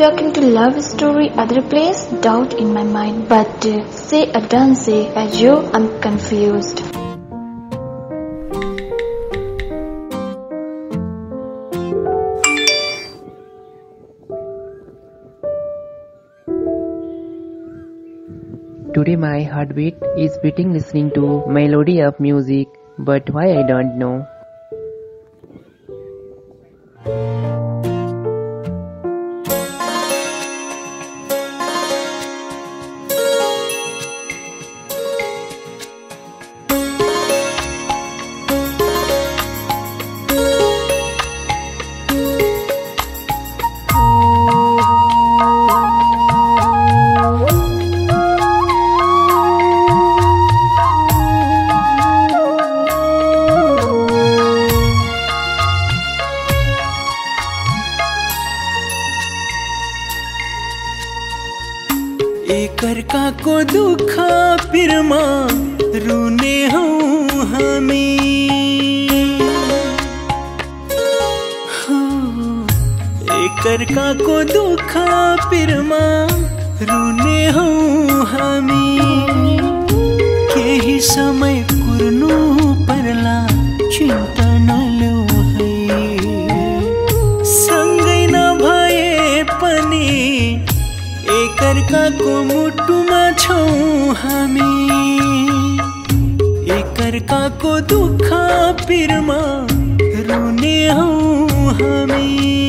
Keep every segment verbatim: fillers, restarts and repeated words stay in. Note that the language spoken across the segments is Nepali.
stuck into love story, other place, doubt in my mind. But uh, say or don't say, as you, I'm confused. Today my heartbeat is beating listening to melody of music, but why I don't know. एकरका को दुखा पिरमा रूने हूँ हमी एकरका को दुखा पिरमा रूने हूँ हमी केही समय कुर्नु परला चिंता न लो है संगै न भए पनि एकरका को मुटुमा छौं हामी एकरका को दुखा पिरमा रुने हौं हामी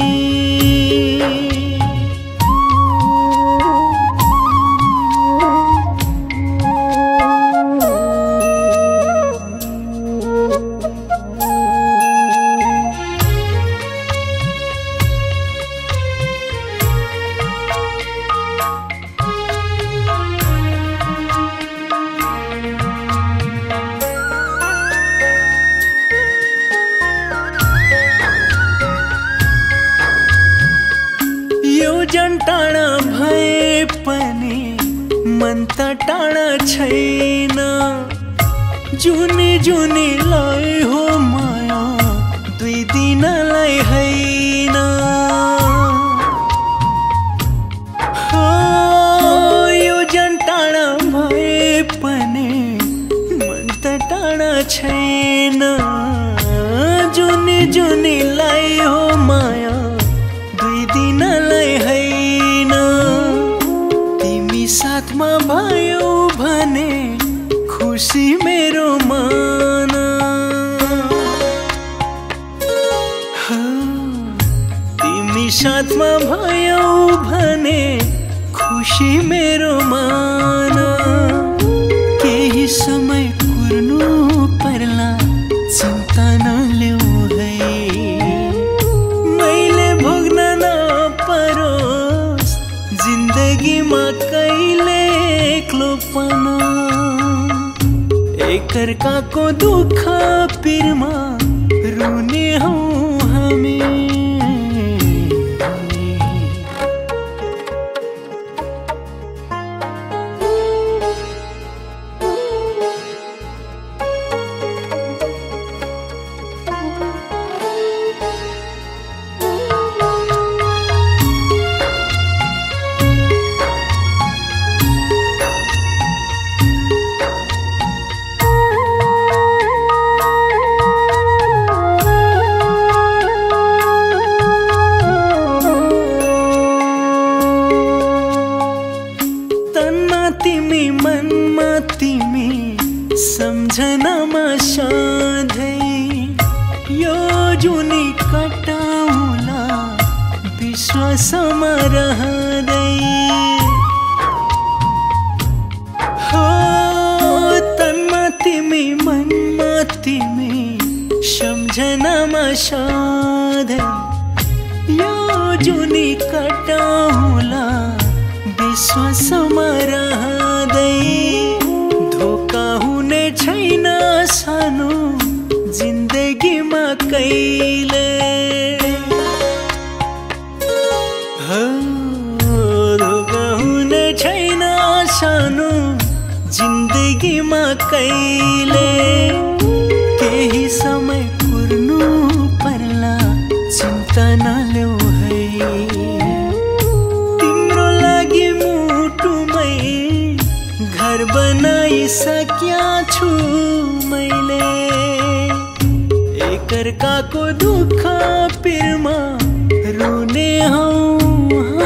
योजन टाढा भए पनि मन त टाढा छैन जुनी जुनीलाई हो माया दुई दिनलाई हैन हो योजन टाढा भए पनि मन त टाढा छैन जुनी जुनीलाई हो माया दुई दिनलाई हैन तिमी साथमा भयो भने खुसी मेरो मन तिमी साथमा भयो भने खुसी मेरो मन केही समय कुर्नु पर्ला चिन्ता नलिऊ जिन्दगीमा कहिले एक्लोपना एकरका को दुख पिरमा रुने हौं हामी तिमी मनमा तिमी सम्झनामा सधैँ यो जुनी कटाउला विश्वासमा रहँदै हो तनमा तिमी मनमा तिमी सम्झनामा सधैँ यो जुनी कटाउला विश्वासमा रहँदै धोका हुने छैन सानो जिन्दगीमा कहिले धोका हुने छैन सानो जिन्दगीमा कहिले केही समय कुर्नु पर्ला चिन्ता नलेऊ है अर्काको दुःख पिरमा रुने हौ